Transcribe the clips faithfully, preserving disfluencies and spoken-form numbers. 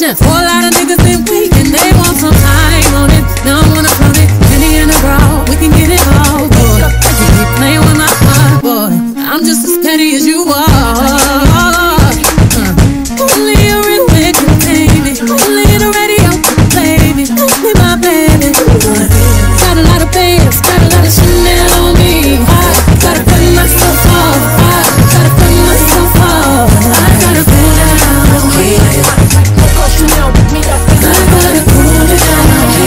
patience. Whole lot of niggas been weak and they want some time on it. Now I wanna float it, penny in a bra, we can get it all, boy. You be playing with my heart, boy. I'm just as petty as you are. Uh, only a real wicked baby. Only the radio can play me. Don't be my baby. Got a lot of bands, got a lot of Chanel on me. I gotta put myself off. I gotta put myself off. I gotta cool down. Coco Chanel, pick me up. I gotta cool down.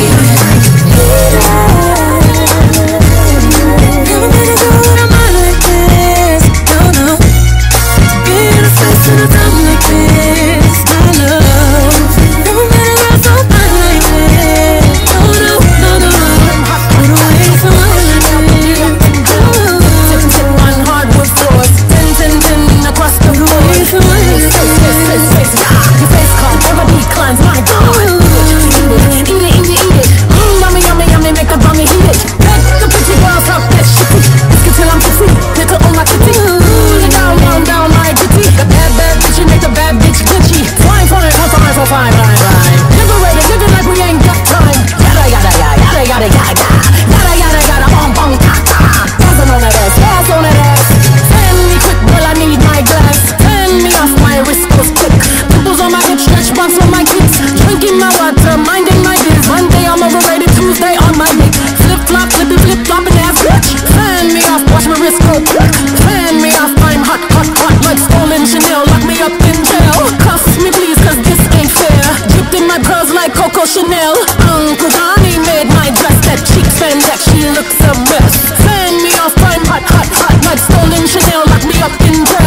Never gonna do what I'm on like this. No, no. Being a face in a time like this. I love. Never met a girl so fine like this. No, no, no, no. Put away someone like this. Ten, ten, one hardwood floors. Ten, ten, ten across the Put board. away someone like Face, face, face, face, yeah. Your face call, never declines, my God. Eat it, eat it, eat it, eat it. Mmm, yummy, yummy, yummy, make a bummy heat it. Let the pretty girls talk that shitty. Biscuit till I'm tipsy, nickel on my titty. Cool it down, down, down, my titty. The bad, bad bitch, you make the bad bitch glitchy. Fine, fine, fine, fine, fine, fine, fine, fine. Liberated, living like we ain't got time. Yada, yada, yada, yada, yada, yada. Yada, yada, yada, bong, bong, ta, ta. Dancing on that ass, dance on that ass. Send me quick, girl, I need my glass. Turn me off, my wrist goes quick. Pimples on my hips, stretch marks on my kids. Drinking my water, minding my biz. Monday I'm overrated, Tuesday on my dick. Flip flop, flippy flip flopping ass bitch. Turn me off, watch my wrist go quick. Turn me off, I'm hot, hot, hot like stolen Chanel. Lock me up in jail. Cuff me please, cause this ain't fair. Dripped in my pearls like Coco Chanel. Uncle Johnny made my dress. That cheek spandex, she looks a mess. Turn me off, I'm hot, hot, hot like stolen Chanel. Lock me up in jail.